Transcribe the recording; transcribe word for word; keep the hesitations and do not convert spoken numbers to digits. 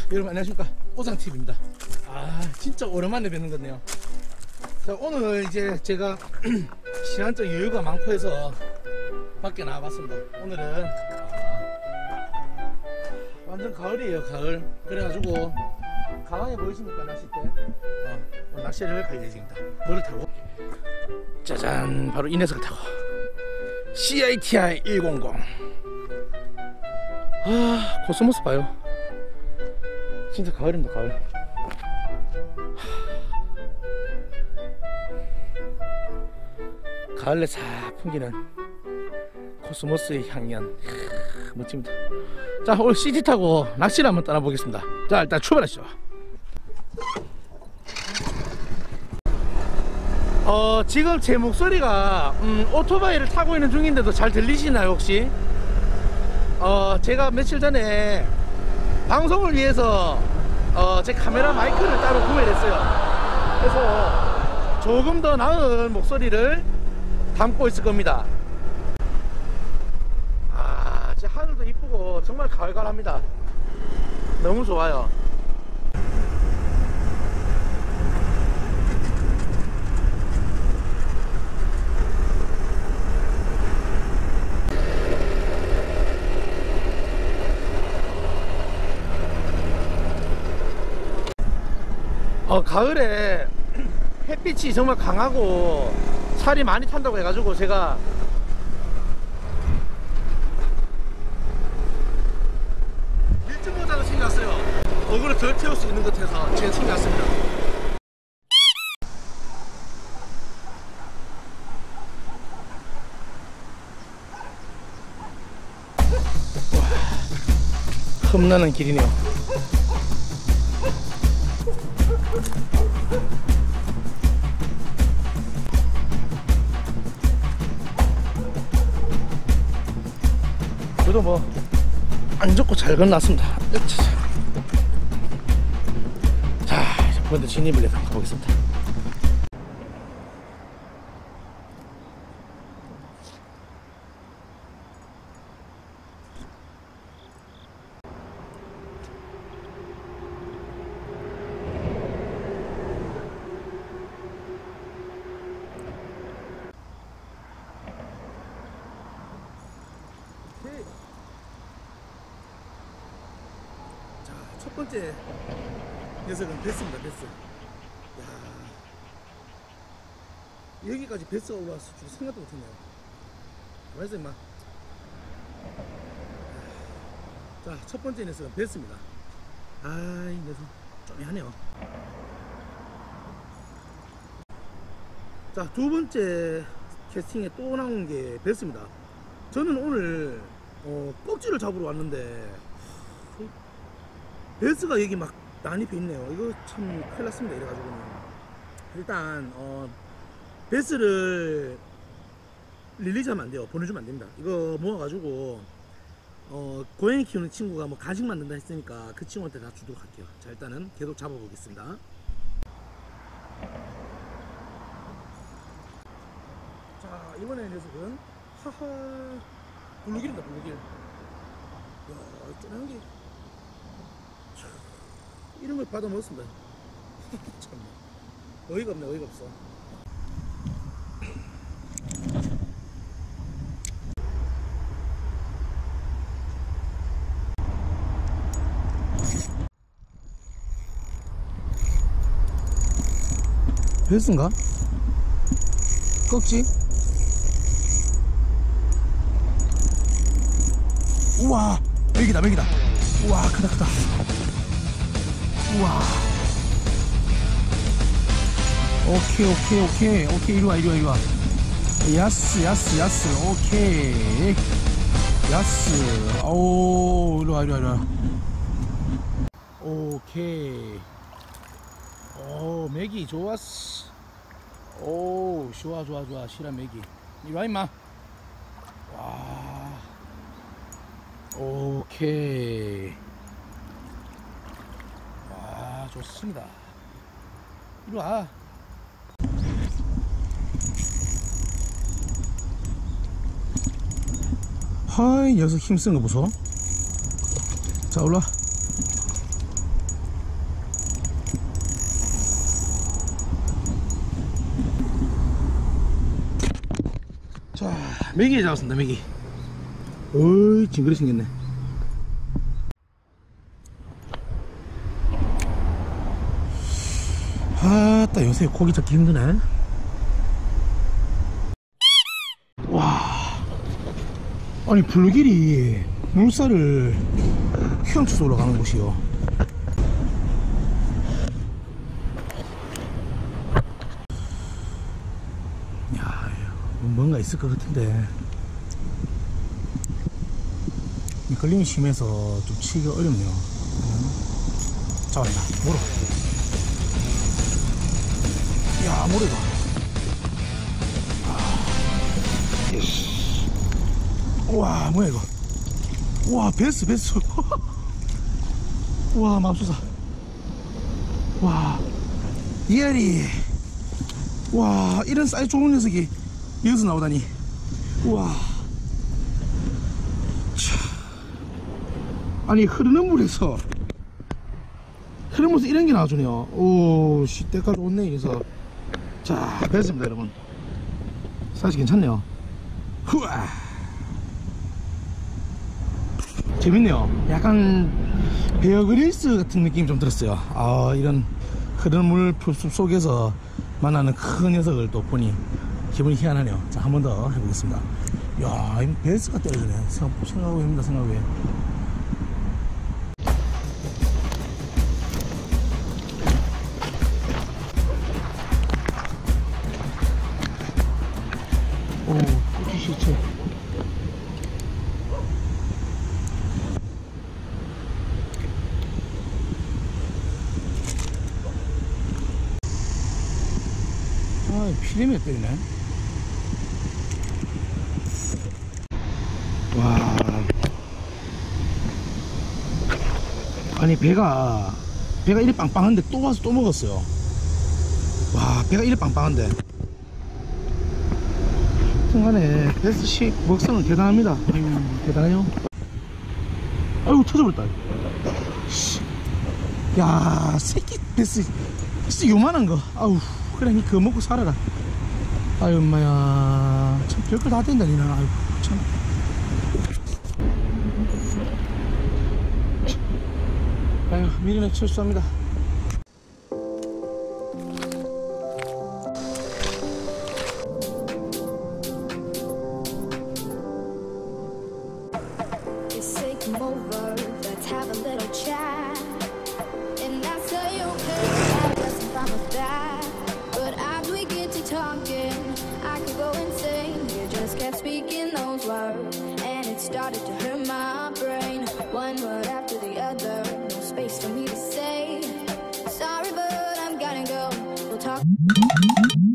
여러분 안녕하십니까, 오상티비입니다. 아 진짜 오랜만에 뵙는 거네요. 자, 오늘 이제 제가 시간적 여유가 많고 해서 밖에 나와봤습니다. 오늘은 아, 완전 가을이에요, 가을. 그래가지고 가방에 보이십니까, 낚싯대? 어, 오늘 낚시를 갈 예정입니다. 뭐를 타고? 짜잔, 바로 이 녀석을 타고 씨아이티아이 백십. 아, 코스모스 봐요. 진짜 가을입니다, 가을. 가을에 싹 풍기는 코스모스의 향연. 멋집니다. 자, 오늘 씨티 타고 낚시를 한번 떠나보겠습니다. 자, 일단 출발하시죠. 어, 지금 제 목소리가 음, 오토바이를 타고 있는 중인데도 잘 들리시나요, 혹시? 어, 제가 며칠 전에 방송을 위해서 어, 제 카메라 마이크를 따로 구매를 했어요. 그래서 조금 더 나은 목소리를 담고 있을 겁니다. 아, 진짜 하늘도 이쁘고 정말 가을가을합니다. 너무 좋아요. 어, 가을에 햇빛이 정말 강하고 살이 많이 탄다고 해가지고 제가 밀짚모자를 챙겨왔어요. 얼굴을 덜 태울 수 있는 것 같아서 제가 챙겨왔습니다. 와, 험난한 길이네요. 그래도 뭐 안 좋고 잘 건놨습니다. 자, 이제 먼저 진입을 해서 가보겠습니다. 자, 첫 번째 녀석은 베스입니다, 베스. 야, 여기까지 베스가 올라왔을 줄 생각도 못했네요. 가만있어 임마. 자, 첫 번째 녀석은 베스입니다. 아, 이 녀석 좀 하네요. 자, 두 번째 캐스팅에 또 나온 게 베스입니다. 저는 오늘 어, 꼭지를 잡으러 왔는데 베스가 여기 막 난입해 있네요. 이거 참 큰일 났습니다, 이래가지고는. 일단 어, 베스를 릴리즈하면 안 돼요. 보내주면 안 됩니다. 이거 모아가지고 어, 고양이 키우는 친구가 뭐 간식 만든다 했으니까 그 친구한테 다 주도록 할게요. 자, 일단은 계속 잡아보겠습니다. 자, 이번에 녀석은 하하 블루길입니다, 블루길. 이야, 쪼잔한 게 이런 걸 받아 먹었습니다. 참 어이가 없네, 어이가 없어. 베스인가? 꺽지? 우와, 맥이다, 맥이다. 우와, 크다, 크다. 우와. 오케이, 오케이, 오케이, 오케이. 이리와, 이리와, 이리와. 야스, 야스, 야스. 오케이. 야스. 오, 이리와, 이리와, 이리와. 오케이. 오, 맥이 좋았어. 오, 좋아, 좋아, 좋아. 실한 맥이. 이리와, 임마. 와. 오케이. 와, 좋습니다. 이리와. 하이, 녀석 힘쓰는 거 보소. 자, 올라. 메기 잡았습니다. 메기. 어이 징그레 생겼네. 아따 요새 고기 잡기 힘드네. 와 아니 블루길이 물살을 휴양처에서 올라가는 곳이요. 야 뭔가 있을 것 같은데 미끌림이 심해서 좀 치기가 어렵네요. 잡았다. 물어. 야 모래가. 우와 뭐야 이거. 우와 베스 베스. 우와 맙소사. 와 이알이. 와 이런 사이즈 좋은 녀석이 여기서 나오다니. 우와 차. 아니 흐르는 물에서 흐르는 물에서 이런 게 나와주네요. 오씨 때깔 좋네. 그래서 자 뵀습니다 여러분. 사실 괜찮네요. 후아 재밌네요. 약간 베어그릴스 같은 느낌이 좀 들었어요. 아 이런 흐르는 물 숲 속에서 만나는 큰 녀석을 또 보니 기분이 희한하네요. 자 한 번 더 해보겠습니다. 야 이 베스가 때려주네. 생각, 생각하고 합니다. 생각 외에. 오 꼬치 시체. 아 피레미가 때리네. 와 아니 배가 배가 이리 빵빵한데 또 와서 또 먹었어요. 와 배가 이리 빵빵한데 하여튼간에 베스식 먹성은 대단합니다. 아유 대단해요. 아유 터져버렸다. 야 새끼 베스 진짜 요만한거. 아우 그래 니 그거 먹고 살아라. 아유 엄마야 참 별걸 다 된다 니는. 아유 참. 아유 미리는 철수합니다. Come over, let's have a little chat. And I say okay, I wasn't fine with that. But as we get to talking, I could go insane. You just kept speaking those words, and it started to hurt my brain. One word after the other, no space for me to say. Sorry, but I'm gonna go. We'll talk.